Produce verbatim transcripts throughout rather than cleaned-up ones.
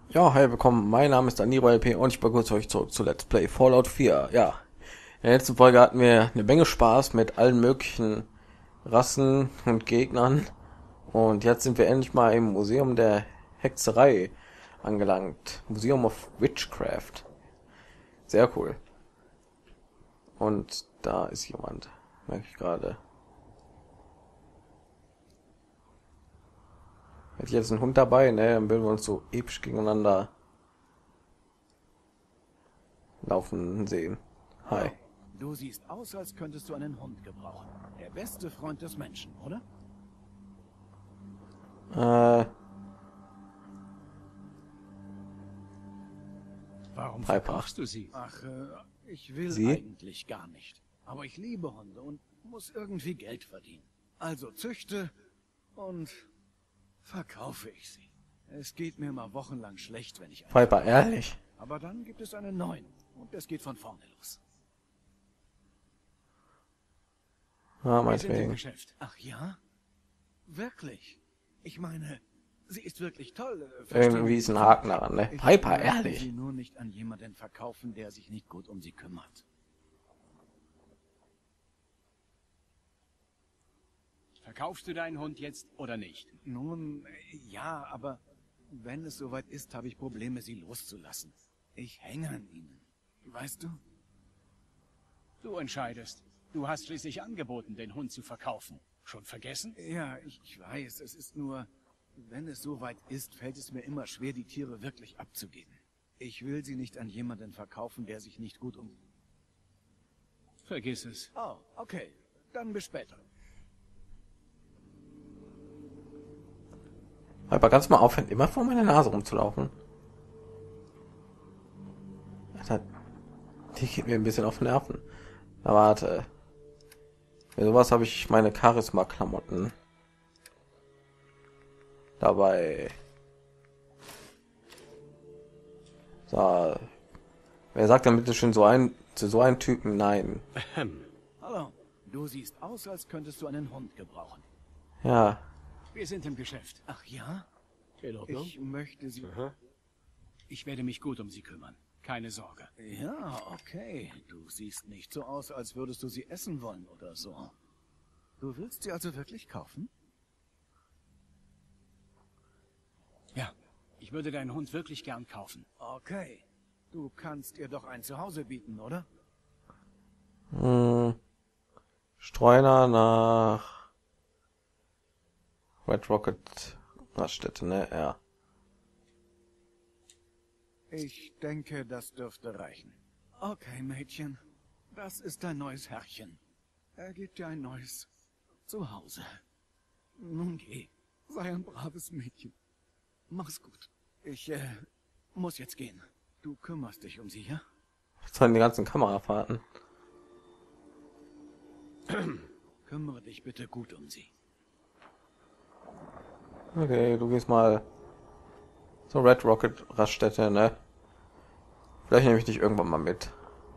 Ja, hi, willkommen. Mein Name ist Daniro L P und ich begrüße euch zurück zu Let's Play Fallout vier. Ja, in der letzten Folge hatten wir eine Menge Spaß mit allen möglichen Rassen und Gegnern. Und jetzt sind wir endlich mal im Museum der Hexerei angelangt. Museum of Witchcraft. Sehr cool. Und da ist jemand, merke ich gerade. Hätte ich jetzt einen Hund dabei, ne, dann würden wir uns so episch gegeneinander laufen sehen. Hi. Hallo. Du siehst aus, als könntest du einen Hund gebrauchen. Der beste Freund des Menschen, oder? Äh, Warum Piper. verkaufst du sie? Ach, äh, ich will Sie? eigentlich gar nicht. Aber ich liebe Hunde und muss irgendwie Geld verdienen. Also züchte und verkaufe ich sie. Es geht mir mal wochenlang schlecht, wenn ich einen Piper, verkaufe. ehrlich. Aber dann gibt es einen neuen und es geht von vorne los. Ja, Wir sind im meinetwegen. Geschäft. Ach ja? Wirklich? Ich meine, sie ist wirklich toll. äh, verstehen Irgendwie Sie? ist ein Haken daran, ne? Ich Piper, möchte ehrlich. sie nur nicht an jemanden verkaufen, der sich nicht gut um sie kümmert. Verkaufst du deinen Hund jetzt oder nicht? Nun, äh, ja, aber wenn es soweit ist, habe ich Probleme, sie loszulassen. Ich hänge an ihnen. Weißt du? Du entscheidest. Du hast schließlich angeboten, den Hund zu verkaufen. Schon vergessen? Ja, ich, ich weiß, es ist nur, wenn es soweit ist, fällt es mir immer schwer, die Tiere wirklich abzugeben. Ich will sie nicht an jemanden verkaufen, der sich nicht gut um... Vergiss es. Oh, okay. Dann bis später. Piper, kannst du mal aufhören, immer vor meiner Nase rumzulaufen? Alter, die geht mir ein bisschen auf den Nerven. Na, warte. Für sowas habe ich meine Charisma-Klamotten dabei. So. Wer sagt denn bitte schön so ein zu so einem Typen nein? Ahem. Hallo. Du siehst aus, als könntest du einen Hund gebrauchen. Ja, Wir sind im Geschäft. Ach ja? In Ordnung. Ich möchte sie... Ich werde mich gut um sie kümmern. Keine Sorge. Ja, okay. Du siehst nicht so aus, als würdest du sie essen wollen oder so. Du willst sie also wirklich kaufen? Ja. Ich würde deinen Hund wirklich gern kaufen. Okay. Du kannst ihr doch ein Zuhause bieten, oder? hm. Streuner nach Red Rocket Raststätte, ne? Ja. Ich denke, das dürfte reichen. Okay, Mädchen. Das ist dein neues Herrchen. Er gibt dir ein neues Zuhause. Nun geh. Sei ein braves Mädchen. Mach's gut. Ich, äh, muss jetzt gehen. Du kümmerst dich um sie, ja? Was sollen die ganzen Kamerafahrten? Kümmere dich bitte gut um sie. Okay, du gehst mal zur Red Rocket Raststätte, ne? Vielleicht nehme ich dich irgendwann mal mit.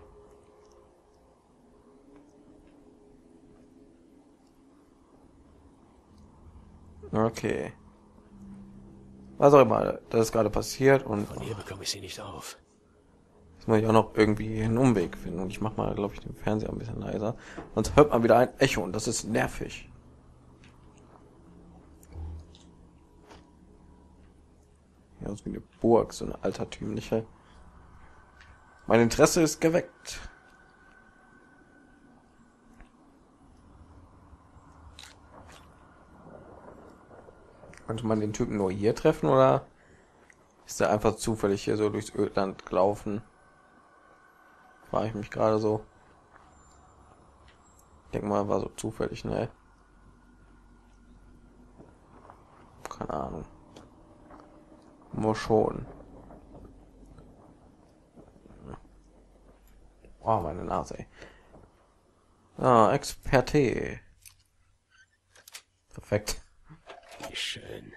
Okay. Was auch immer, das ist gerade passiert und Von hier bekomme ich sie nicht auf. jetzt muss ich auch noch irgendwie einen Umweg finden. Und ich mache mal, glaube ich, den Fernseher ein bisschen leiser. Sonst hört man wieder ein Echo und das ist nervig. Ja, so wie eine Burg, so eine altertümliche. Mein Interesse ist geweckt. Könnte man den Typen nur hier treffen oder ist er einfach zufällig hier so durchs Ödland gelaufen? Frage ich mich gerade so. Ich denke mal, war so zufällig, ne? Keine Ahnung. Muss schon. Oh, meine Nase, ey. Ah, Experte. Perfekt. Wie schön.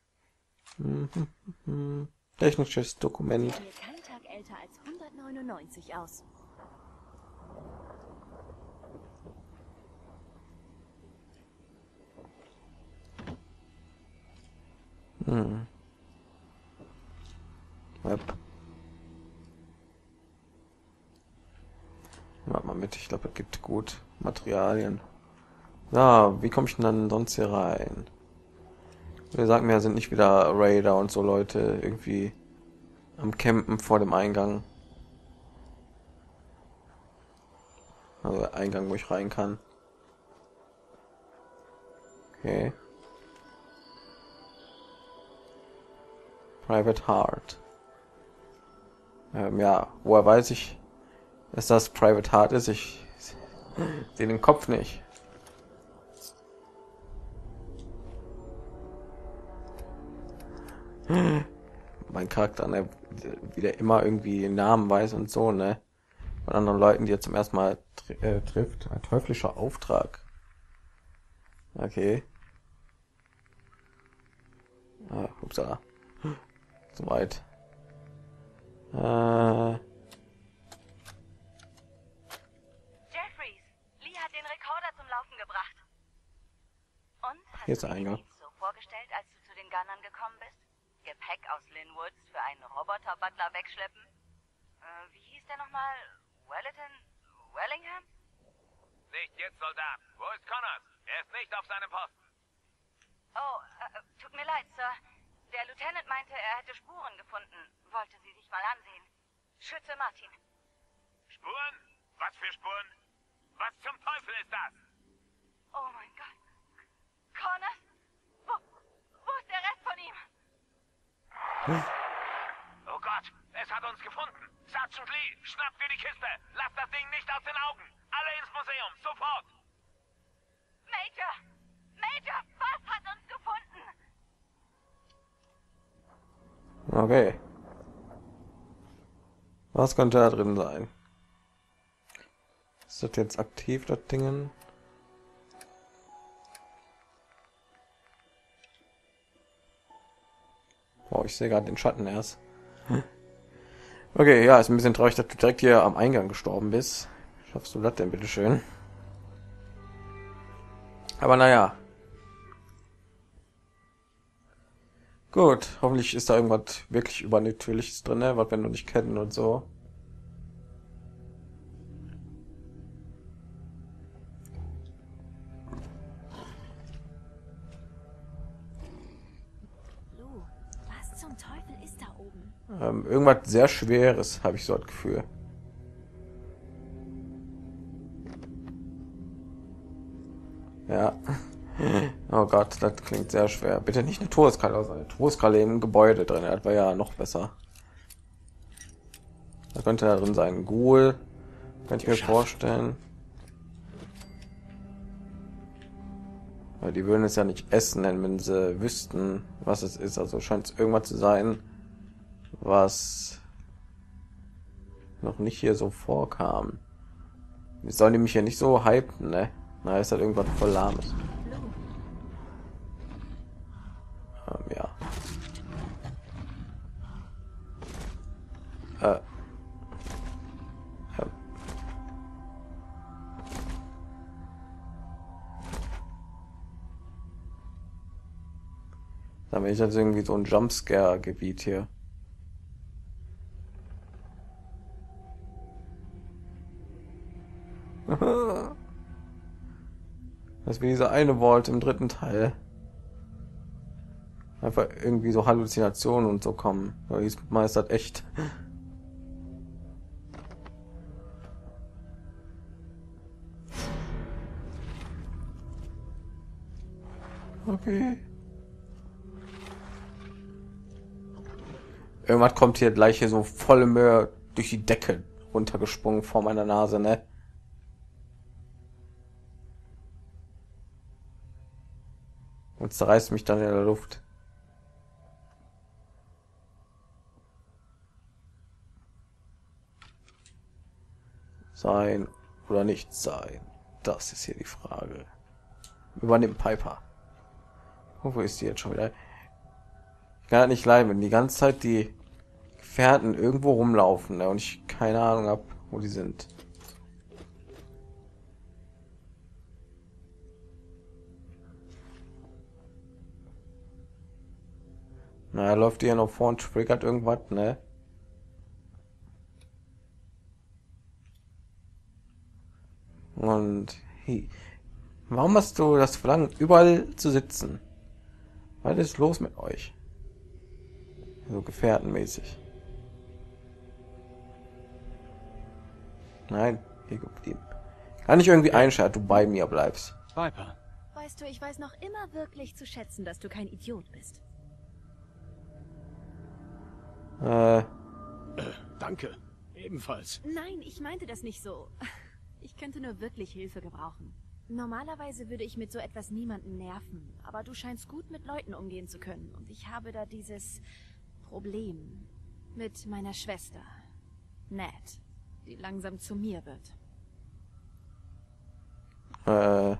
Technisches Dokument. Sieht mir kein Tag älter als hundertneunundneunzig aus. Hm. Yep. Warte mal mit, ich glaube, es gibt gut Materialien. Ja, wie komme ich denn dann sonst hier rein? Wir sagen mir, sind nicht wieder Raider und so Leute irgendwie am Campen vor dem Eingang. Also der Eingang, wo ich rein kann. Okay. Private Heart. Ähm, ja, woher weiß ich, dass das Private Heart ist? Ich sehe den Kopf nicht. Mein Charakter, ne, wie der immer irgendwie den Namen weiß und so, ne? Von anderen Leuten, die er zum ersten Mal tr äh, trifft. Ein teuflischer Auftrag. Okay. Ah, upsala. Soweit. Äh, Jeffries, Lee hat den Rekorder zum Laufen gebracht. Und? Hast Hier ist du der dir Eingang. Lee so vorgestellt, als du zu den Gunnern gekommen bist? Gepäck aus Linwoods für einen Roboter-Butler wegschleppen? Äh, wie hieß der nochmal? Wellington? Wellingham? Nicht jetzt, Soldat. Wo ist Connors? Er ist nicht auf seinem Posten. Oh, äh, tut mir leid, Sir. Der Lieutenant meinte, er hätte Spuren gefunden. Wollte sie sich mal ansehen. Schütze Martin. Spuren? Was für Spuren? Was zum Teufel ist das? Oh mein Gott. Connors? Wo, wo ist der Rest von ihm? Oh Gott, es hat uns gefunden. Sergeant Lee, schnappt dir die Kiste. Lasst das Ding nicht aus den Augen. Alle ins Museum, sofort. Major! Major, was hat uns gefunden? okay. Was könnte da drin sein? Ist das jetzt aktiv, das Dingen? Boah, ich sehe gerade den Schatten erst. Okay, ja, ist ein bisschen traurig, dass du direkt hier am Eingang gestorben bist. Schaffst du das denn, bitteschön? Aber naja. Gut, hoffentlich ist da irgendwas wirklich Übernatürliches drin, ne? Was wir noch nicht kennen und so. Lou, was zum Teufel ist da oben? Ähm, irgendwas sehr Schweres, habe ich so das Gefühl. Ja. Oh Gott, das klingt sehr schwer. Bitte nicht eine Todeskralle, also eine Todeskralle im Gebäude drin. Das war ja noch besser. Da könnte da drin sein. Ghoul, könnte ich mir vorstellen. Weil die würden es ja nicht essen, denn wenn sie wüssten, was es ist. Also scheint es irgendwas zu sein, was noch nicht hier so vorkam. Wie sollen die mich hier nicht so hypen, ne? Na, ist halt irgendwas voll lahmes. Ähm, ja. Äh. Ja. Da bin ich jetzt irgendwie so ein Jumpscare-Gebiet hier. Das ist wie diese eine Vault im dritten Teil. Einfach irgendwie so Halluzinationen und so kommen. Aber diesmal ist das echt. Okay. Irgendwas kommt hier gleich hier so volle Möhe durch die Decke runtergesprungen vor meiner Nase, ne? Und zerreißt mich dann in der Luft. Sein oder nicht sein? Das ist hier die Frage. Übernimmt Piper. Oh, wo ist die jetzt schon wieder? Ich kann nicht leiden, wenn die ganze Zeit die Gefährten irgendwo rumlaufen, ne, und ich keine Ahnung habe, wo die sind. Na, er läuft hier noch vor und triggert irgendwas, ne? Und hey, warum hast du das Verlangen, überall zu sitzen? Was ist los mit euch? So gefährtenmäßig. Nein, hier geblieben. Kann ich irgendwie einschalten, du bei mir bleibst. Viper. Weißt du, ich weiß noch immer wirklich zu schätzen, dass du kein Idiot bist. Äh, Äh, danke. Ebenfalls. Nein, ich meinte das nicht so. Ich könnte nur wirklich Hilfe gebrauchen. Normalerweise würde ich mit so etwas niemanden nerven, aber du scheinst gut mit Leuten umgehen zu können. Und ich habe da dieses Problem mit meiner Schwester, Nat, die langsam zu mir wird. äh,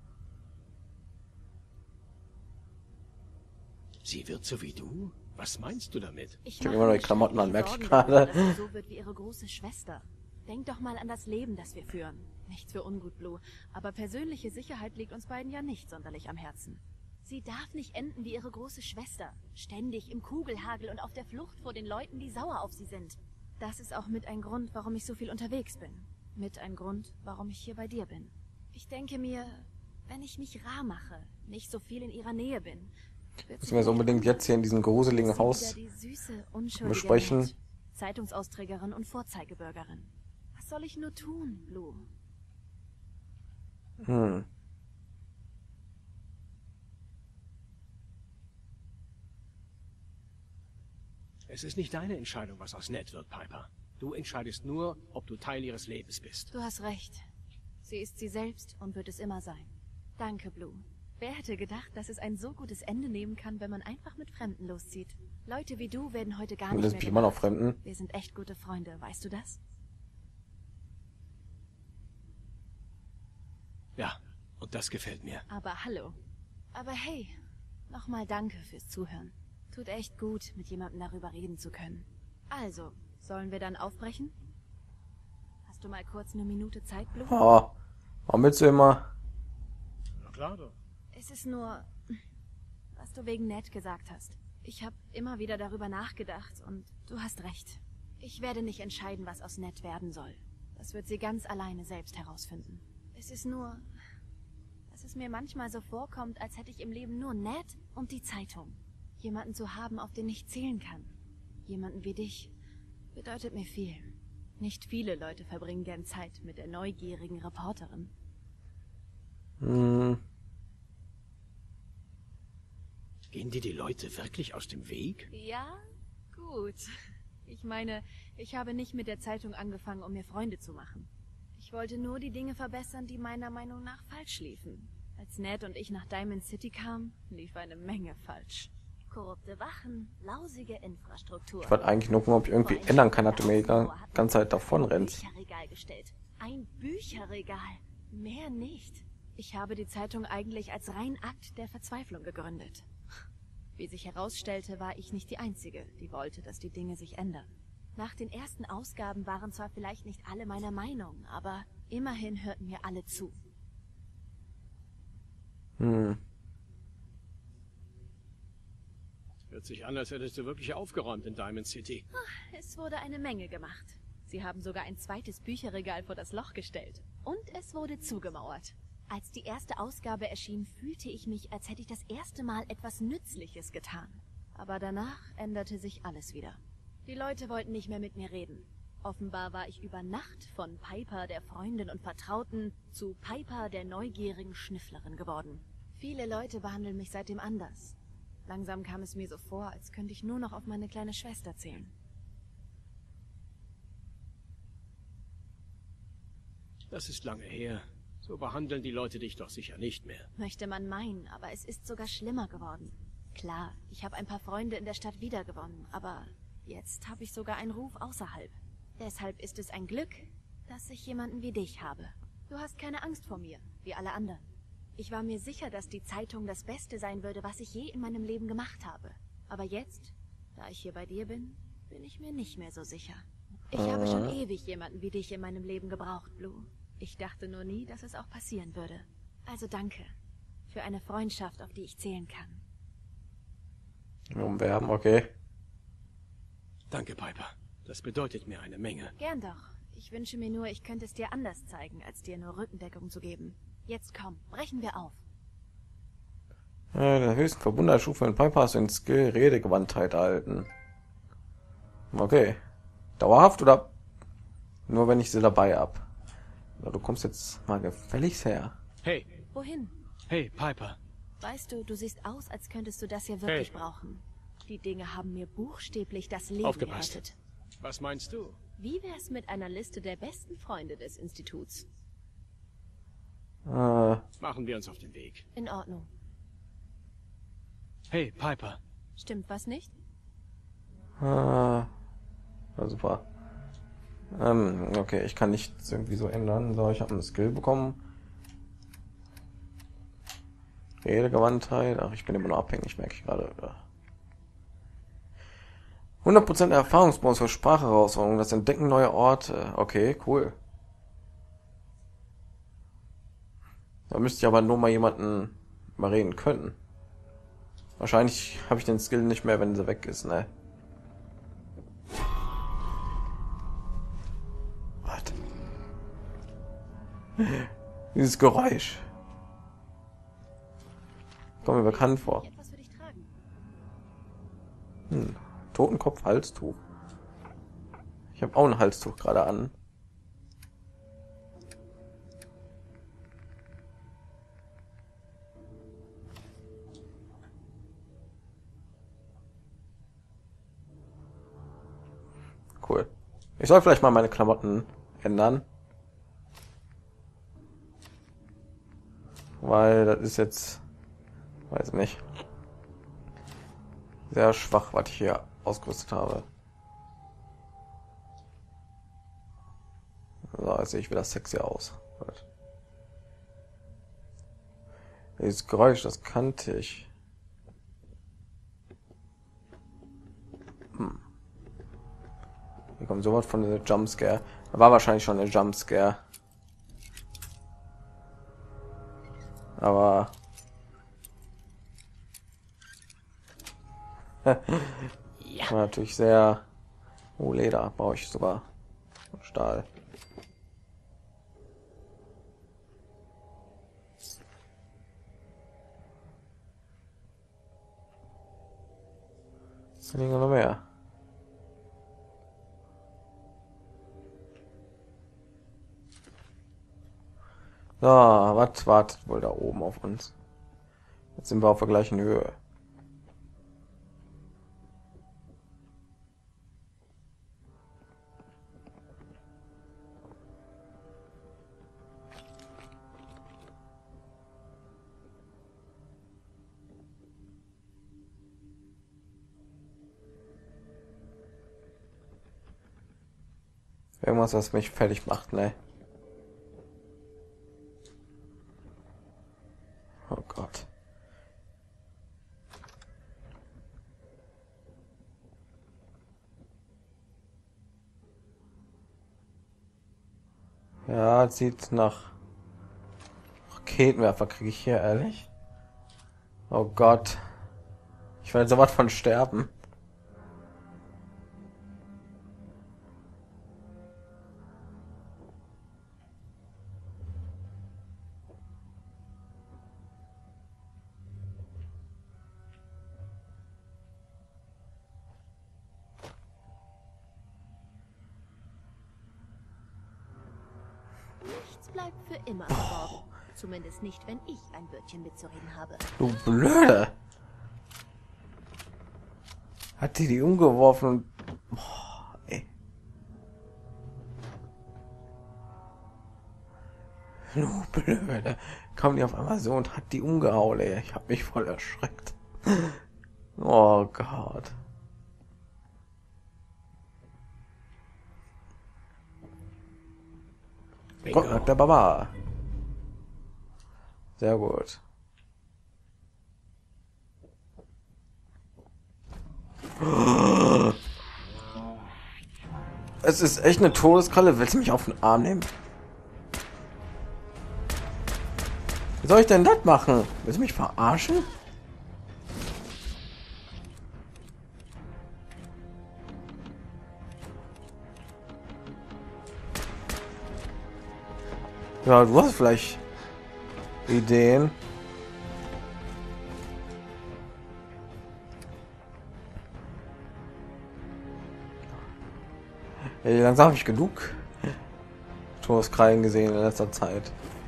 Sie wird so wie du? Was meinst du damit? Ich hab mache immer noch mir die Klamotten an, schreckliche merk ich Sorgen darüber, gerade. dass sie so wird wie ihre große Schwester. Denk doch mal an das Leben, das wir führen. Nichts für ungut, Blue, aber persönliche Sicherheit liegt uns beiden ja nicht sonderlich am Herzen. Sie darf nicht enden wie ihre große Schwester. Ständig im Kugelhagel und auf der Flucht vor den Leuten, die sauer auf sie sind. Das ist auch mit ein Grund, warum ich so viel unterwegs bin. Mit ein Grund, warum ich hier bei dir bin. Ich denke mir, wenn ich mich rar mache, nicht so viel in ihrer Nähe bin, müssen wir es unbedingt jetzt hier in diesem gruseligen Haus die süße, unschuldige besprechen. Nat, Zeitungsausträgerin und Vorzeigebürgerin. Was soll ich nur tun, Blue? Hm. Es ist nicht deine Entscheidung, was aus Ned wird, Piper. Du entscheidest nur, ob du Teil ihres Lebens bist. Du hast recht. Sie ist sie selbst und wird es immer sein. Danke, Blue. Wer hätte gedacht, dass es ein so gutes Ende nehmen kann, wenn man einfach mit Fremden loszieht? Leute wie du werden heute gar Und nicht das mehr ist immer noch gebraucht. Fremden. Wir sind echt gute Freunde, weißt du das? Ja, und das gefällt mir. Aber hallo. Aber hey, nochmal danke fürs Zuhören. Tut echt gut, mit jemandem darüber reden zu können. Also, sollen wir dann aufbrechen? Hast du mal kurz eine Minute Zeit, Blue? Oh, warum willst du immer? Na klar doch. Es ist nur, was du wegen Ned gesagt hast. Ich habe immer wieder darüber nachgedacht und du hast recht. Ich werde nicht entscheiden, was aus Ned werden soll. Das wird sie ganz alleine selbst herausfinden. Es ist nur, dass es mir manchmal so vorkommt, als hätte ich im Leben nur Ned und die Zeitung. Jemanden zu haben, auf den ich zählen kann. Jemanden wie dich bedeutet mir viel. Nicht viele Leute verbringen gern Zeit mit der neugierigen Reporterin. Hm. Gehen dir die Leute wirklich aus dem Weg? Ja, gut. Ich meine, ich habe nicht mit der Zeitung angefangen, um mir Freunde zu machen. Ich wollte nur die Dinge verbessern, die meiner Meinung nach falsch liefen. Als Ned und ich nach Diamond City kamen, lief eine Menge falsch. Korrupte Wachen, lausige Infrastruktur. Ich wollte eigentlich nur gucken, ob ich irgendwie ändern kann, dass du mir die ganze Zeit davon rennst. Ein Bücherregal gestellt. Ein Bücherregal. Mehr nicht. Ich habe die Zeitung eigentlich als rein Akt der Verzweiflung gegründet. Wie sich herausstellte, war ich nicht die Einzige, die wollte, dass die Dinge sich ändern. Nach den ersten Ausgaben waren zwar vielleicht nicht alle meiner Meinung, aber immerhin hörten mir alle zu. Hm. Hört sich an, als hättest du wirklich aufgeräumt in Diamond City. Es wurde eine Menge gemacht. Sie haben sogar ein zweites Bücherregal vor das Loch gestellt. Und es wurde zugemauert. Als die erste Ausgabe erschien, fühlte ich mich, als hätte ich das erste Mal etwas Nützliches getan. Aber danach änderte sich alles wieder. Die Leute wollten nicht mehr mit mir reden. Offenbar war ich über Nacht von Piper, der Freundin und Vertrauten, zu Piper, der neugierigen Schnüfflerin geworden. Viele Leute behandeln mich seitdem anders. Langsam kam es mir so vor, als könnte ich nur noch auf meine kleine Schwester zählen. Das ist lange her. So behandeln die Leute dich doch sicher nicht mehr. Möchte man meinen, aber es ist sogar schlimmer geworden. Klar, ich habe ein paar Freunde in der Stadt wiedergewonnen, aber jetzt habe ich sogar einen Ruf außerhalb. Deshalb ist es ein Glück, dass ich jemanden wie dich habe. Du hast keine Angst vor mir, wie alle anderen. Ich war mir sicher, dass die Zeitung das Beste sein würde, was ich je in meinem Leben gemacht habe. Aber jetzt, da ich hier bei dir bin, bin ich mir nicht mehr so sicher. Ich habe schon ewig jemanden wie dich in meinem Leben gebraucht, Blue. Ich dachte nur nie, dass es auch passieren würde. Also danke für eine Freundschaft, auf die ich zählen kann. Umwerben, okay. Danke, Piper. Das bedeutet mir eine Menge. Gern doch. Ich wünsche mir nur, ich könnte es dir anders zeigen, als dir nur Rückendeckung zu geben. Jetzt komm, brechen wir auf. Ja, der höchsten Verbundenheitsstufe in Piper hast du den Skill Redegewandtheit erhalten. Okay. Dauerhaft oder nur wenn ich sie dabei hab? Ja, du kommst jetzt mal gefälligst her. Hey, Wohin? hey, Piper. Weißt du, du siehst aus, als könntest du das hier wirklich Hey. brauchen. Die Dinge haben mir buchstäblich das Leben Aufgepasst. gerettet. Was meinst du? Wie wär's mit einer Liste der besten Freunde des Instituts? Äh, Machen wir uns auf den Weg. In Ordnung. Hey, Piper. Stimmt was nicht? äh, ja, super. Ähm, okay, ich kann nichts irgendwie so ändern. So, ich habe einen Skill bekommen. Redegewandtheit. Ach, ich bin immer noch abhängig, merke ich gerade. hundert Prozent Erfahrungsbonus für Sprachherausforderungen, das Entdecken neuer Orte. Okay, cool. Da müsste ich aber nur mal jemanden mal reden können. Wahrscheinlich habe ich den Skill nicht mehr, wenn sie weg ist, ne? Was? Dieses Geräusch. Kommt mir bekannt vor. Ich etwas für dich tragen. Hm. Totenkopf, Halstuch. Ich habe auch ein Halstuch gerade an. Cool. Ich soll vielleicht mal meine Klamotten ändern. Weil das ist jetzt, weiß nicht, sehr schwach, was ich hier ausgerüstet habe. So, jetzt sehe ich wieder sexy aus. Gut. Dieses Geräusch, das kannte ich. Hm. Hier kommt sowas von der Jumpscare. War wahrscheinlich schon eine Jumpscare. Aber ja. War natürlich sehr. Oh, Leder brauche ich sogar. Stahl. Da liegen noch mehr. So, was wartet wohl da oben auf uns? Jetzt sind wir auf der gleichen Höhe. Irgendwas, was mich fertig macht, ne? Oh Gott. Ja, sieht nach Raketenwerfer, kriege ich hier, ehrlich? Oh Gott. Ich werde so was von sterben. Nichts bleibt für immer verborgen. Zumindest nicht, wenn ich ein Wörtchen mitzureden habe. Du Blöde. Hat die die umgeworfen und... Boah, ey. Du Blöde. Kam die auf einmal so und hat die umgehauen, ey. Ich hab mich voll erschreckt. Oh Gott. Gott, der Baba. Sehr gut. Es ist echt eine Todeskralle. Willst du mich auf den Arm nehmen? Wie soll ich denn das machen? Willst du mich verarschen? Ja, du hast vielleicht Ideen. Ey, langsam habe ich genug Todeskrallen gesehen in letzter Zeit.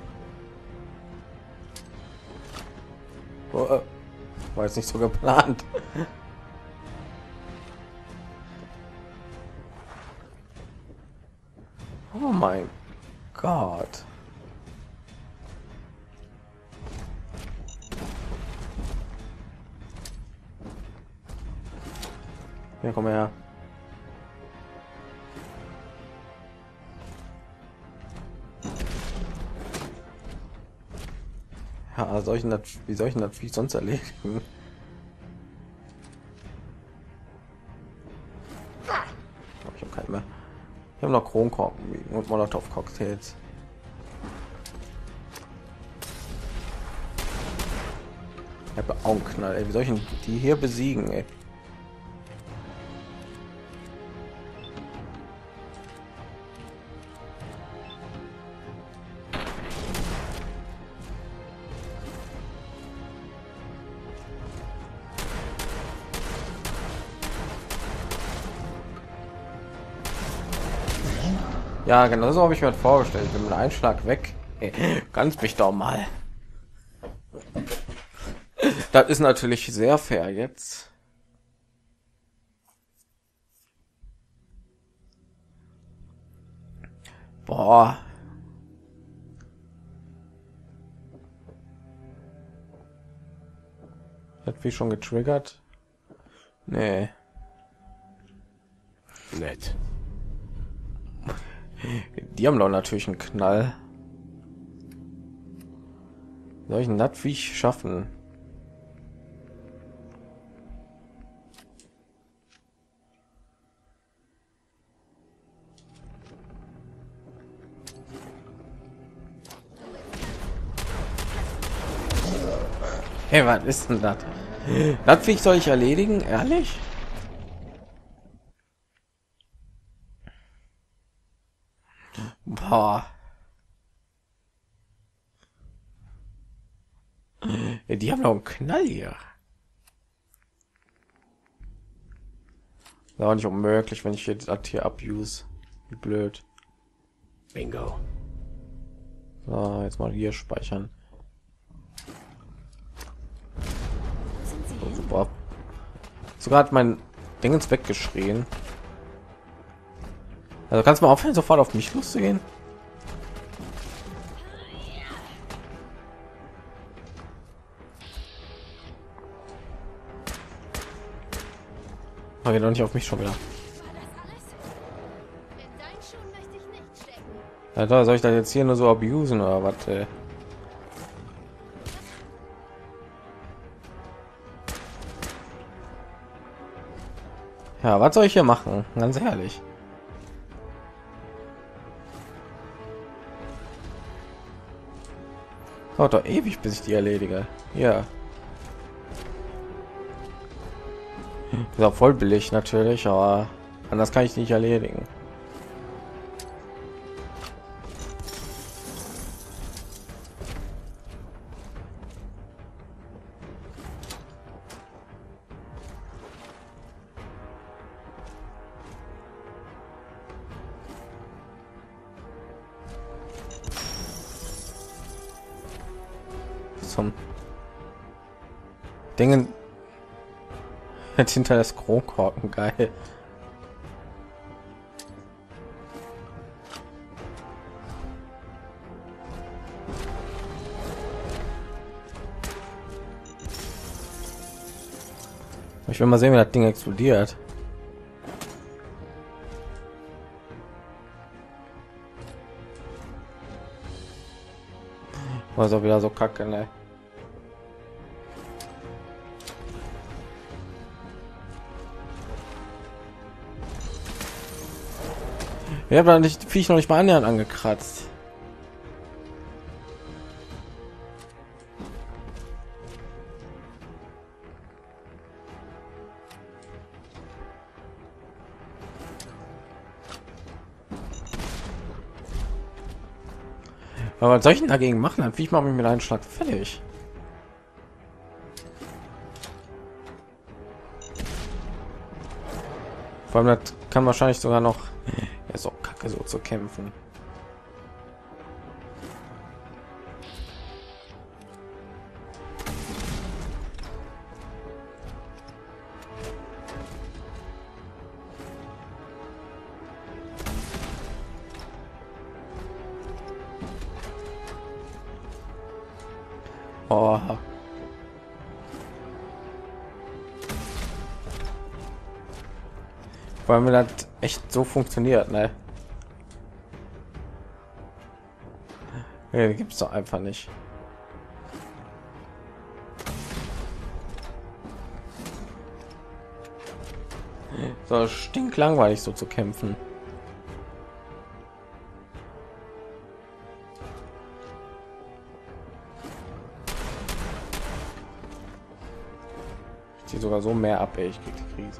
Oh, äh, war jetzt nicht so geplant. Oh mein Gott. Ja, komm her. Ja, solchen wie solchen das wie sonst erledigen. Oh, ich habe keinen mehr. Ich habe noch Kronkorken und Molotov-Cocktails. Ich habe Augenknall. Ey, wie soll ich die hier besiegen? Ey? Ja, genau so habe ich mir das vorgestellt. Mit einem Einschlag weg. Hey, ganz mich doch mal. Das ist natürlich sehr fair jetzt. Boah. Hat wie schon getriggert? Nee. Nett. Die haben doch natürlich einen Knall. Soll ich das Viech schaffen? Hey, was ist denn das? Das Viech soll ich erledigen? Ehrlich? Boah. Ja, die haben noch einen Knall hier. Das ist auch nicht unmöglich, wenn ich hier das hier abuse. Wie blöd. Bingo. So, jetzt mal hier speichern. Oh, super. Sogar hat mein Dingens weggeschrien. Also kannst du mal aufhören, sofort auf mich loszugehen? Aber doch nicht auf mich schon wieder. Ja, da soll ich das jetzt hier nur so abusen oder was? Ey? Ja, was soll ich hier machen? Ganz ehrlich. Dauert doch ewig, bis ich die erledige. Ja. Ist auch voll billig natürlich, aber anders kann ich nicht erledigen. Zum Dingen jetzt hinter das Kronkorken, geil. Ich will mal sehen, wie das Ding explodiert. War so wieder so kacke, ne? Wir haben nicht Viech noch nicht mal annähernd angekratzt. Aber was soll ich denn dagegen machen? Dann ich mache mich mit einem Schlag fertig. Vor allem das kann wahrscheinlich sogar noch ja, ist auch kacke so zu kämpfen. Oh. Weil mir das echt so funktioniert, ne? Ja, gibt es doch einfach nicht. So stinklangweilig so zu kämpfen. Die sogar so mehr ab, ey, ich krieg die Krise.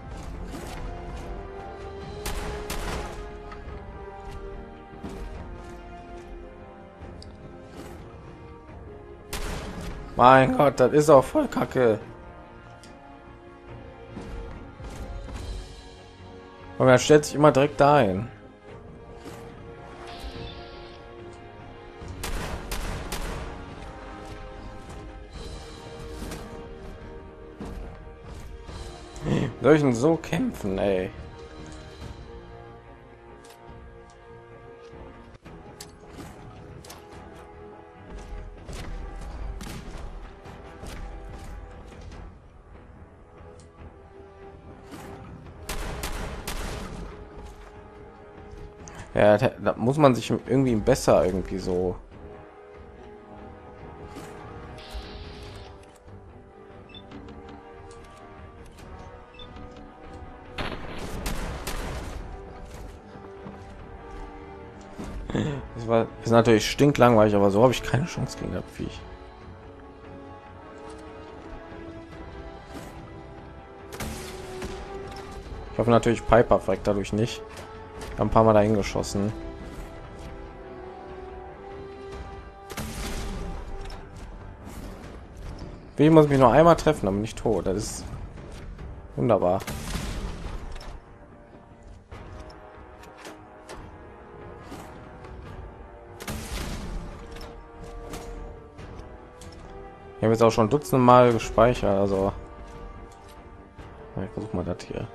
Mein Gott, das ist auch voll kacke. Und er stellt sich immer direkt ein. Soll ich denn so kämpfen, ey? Ja, da, da muss man sich irgendwie besser irgendwie so. Das war ist natürlich stinklangweilig, aber so habe ich keine Chance gegen das Viech. Ich hoffe natürlich, Piper fragt dadurch nicht. Ein paar Mal dahin geschossen. Wie muss mich noch einmal treffen, dann bin ich tot. Das ist wunderbar. Ich habe jetzt auch schon dutzend Mal gespeichert, also ich versuche mal das hier.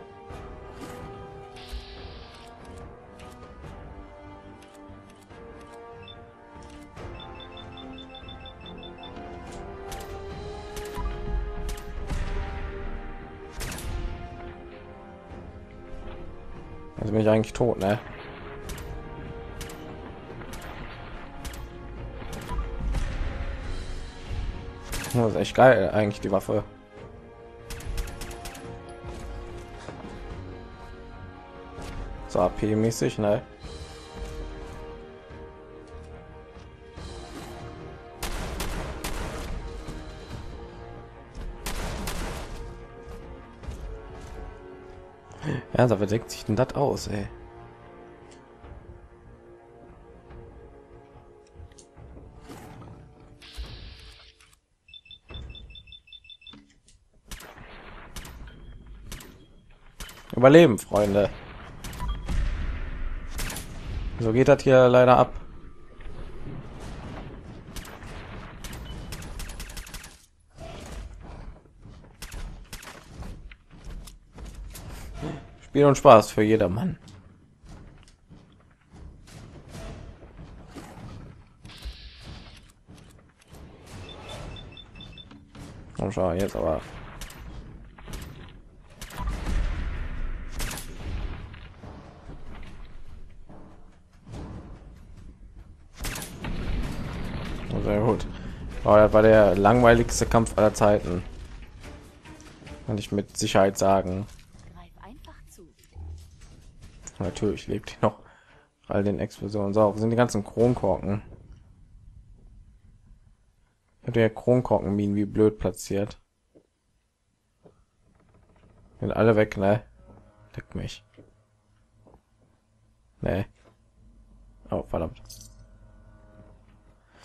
Also bin ich eigentlich tot, ne? Das ist echt geil, eigentlich die Waffe. So A P-mäßig, ne? Ja, da verdeckt sich denn das aus, ey. Überleben, Freunde. So geht das hier leider ab. Spiel und Spaß für jedermann. Und schau jetzt aber. Sehr gut. Oh, das war der langweiligste Kampf aller Zeiten. Kann ich mit Sicherheit sagen. Natürlich lebt die noch all den Explosionen. So, wo sind die ganzen Kronkorken? Hat der Kronkorkenminen wie blöd platziert. Sind alle weg, ne? Deck mich. Ne. Oh, verdammt.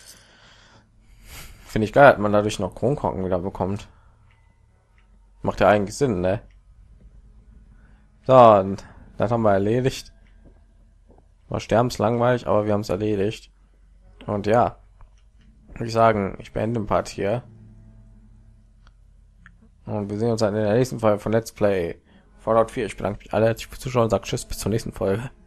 Finde ich geil, dass man dadurch noch Kronkorken wieder bekommt. Macht ja eigentlich Sinn, ne? So, und das haben wir erledigt. War sterbenslangweilig, aber wir haben es erledigt. Und ja, würde ich sagen, ich beende den Part hier. Und wir sehen uns dann in der nächsten Folge von Let's Play Fallout vier. Ich bedanke mich alle herzlich fürs Zuschauen und sage Tschüss, bis zur nächsten Folge.